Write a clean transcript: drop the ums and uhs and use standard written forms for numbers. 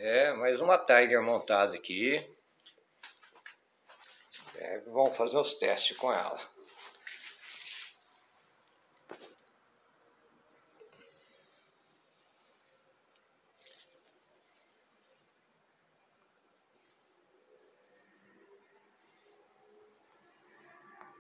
Mais uma Tiger montada aqui. Vamos fazer os testes com ela.